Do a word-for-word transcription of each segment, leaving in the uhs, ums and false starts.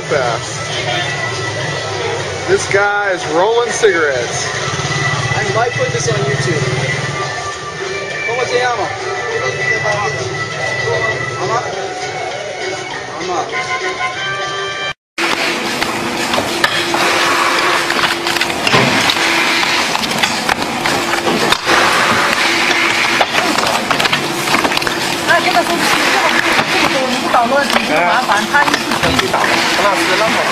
fast. This guy is rolling cigarettes. I might put this on YouTube. ¿Cómo se llama? Ama? Ama. 麻烦他一次全部倒了，那是那么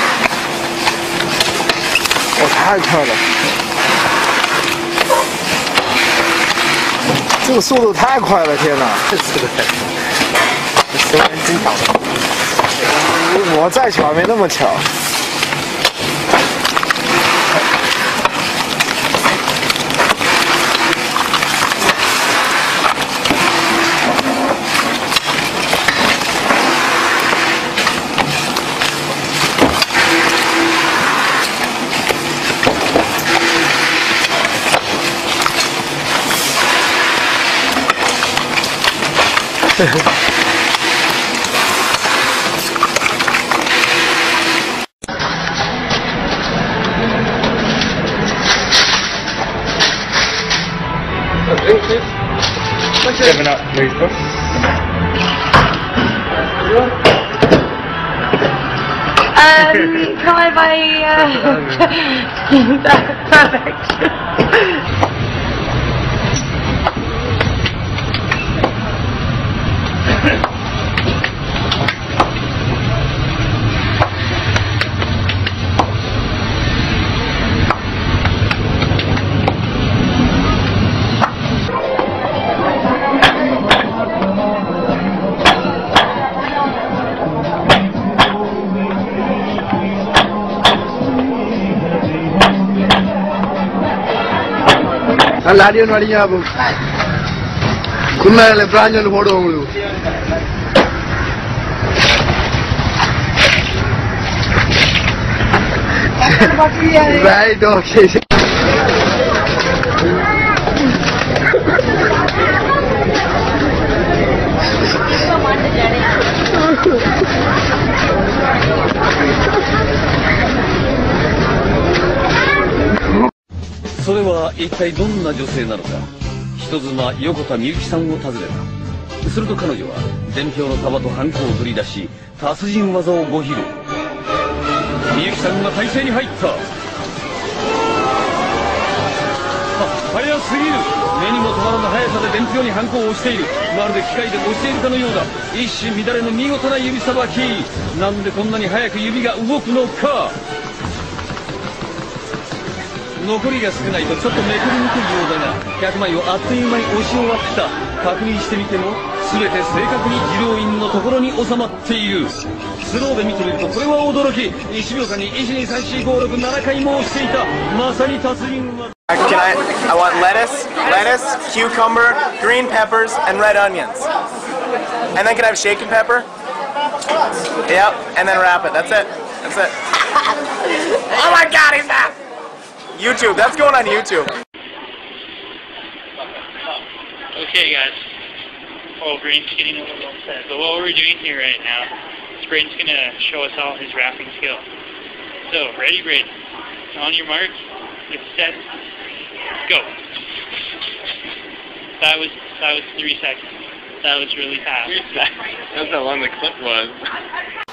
我太快了，这个速度太快了，天哪！ 这次的太快，十万真倒了。 我再巧没那么巧。 Seven up, please, bro. Um, can I buy, uh, perfect. Lari on wadi abu. Kunna le branch on photo mulu. Right, okay. "それは一体どんな女性なのか。人妻横田みゆきさんを訪ねた。すると彼女は伝票の束とハンコを取り出し、達人技をご披露。みゆきさんが体勢に入った。は速すぎる。目にも止まらぬ速さで伝票にハンコを押している。まるで機械で押しているかのようだ。一糸乱れぬ見事な指さばき。なんでこんなに速く指が動くのか。残りが少ないとちょっとめくりにくいようだが、ひゃくまいをあっという間に押し終わった。確認してみても全て正確に治療院のところに収まっている。スローで見てみるとこれは驚き。いちびょうかんにいちにさんしごろくななかいも押していた。まさに達人は。 Can I, I want lettuce, lettuce, cucumber, green peppers, and red onions. And then can I have shaken pepper? Yep, and then wrap it. That's it. That's it. Oh my god, he's back! YouTube, that's going on YouTube. Okay guys, oh Brain's getting a little upset, but what we're doing here right now is Brain's going to show us all his wrapping skill. So, ready Brain? On your mark, get set, go. That was, that was three seconds. That was really fast. That's how long the clip was.